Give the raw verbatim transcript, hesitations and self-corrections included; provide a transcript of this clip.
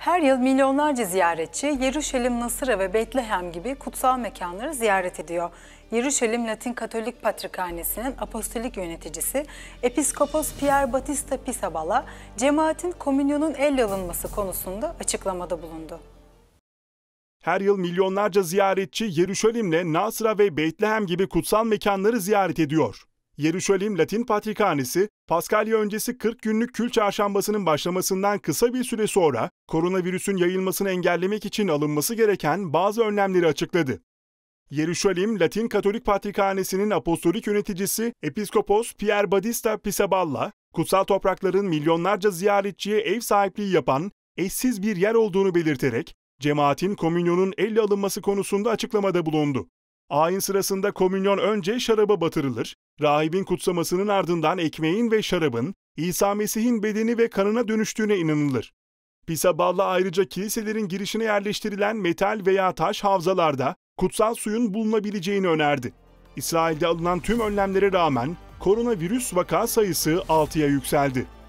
Her yıl milyonlarca ziyaretçi Yeruşalim, Nasıra ve Betlehem gibi kutsal mekanları ziyaret ediyor. Yeruşalim Latin Katolik Patrikhanesi'nin apostolik yöneticisi Episkopos Pier Battista Pisaballa, cemaatin komünyonun elle alınması konusunda açıklamada bulundu. Her yıl milyonlarca ziyaretçi Yeruşalim'le Nasıra ve Betlehem gibi kutsal mekanları ziyaret ediyor. Yeruşalim Latin Patrikhanesi, Paskalya öncesi kırk günlük Kül Çarşambası'nın başlamasından kısa bir süre sonra koronavirüsün yayılmasını engellemek için alınması gereken bazı önlemleri açıkladı. Yeruşalim Latin Katolik Patrikhanesi'nin apostolik yöneticisi Episkopos Pier Battista Pisaballa, kutsal toprakların milyonlarca ziyaretçiye ev sahipliği yapan eşsiz bir yer olduğunu belirterek, cemaatin komünyonun elle alınması konusunda açıklamada bulundu. Ayin sırasında komünyon önce şaraba batırılır, rahibin kutsamasının ardından ekmeğin ve şarabın İsa Mesih'in bedeni ve kanına dönüştüğüne inanılır. Pisaballa ayrıca kiliselerin girişine yerleştirilen metal veya taş havzalarda kutsal suyun bulunabileceğini önerdi. İsrail'de alınan tüm önlemlere rağmen koronavirüs vaka sayısı altıya yükseldi.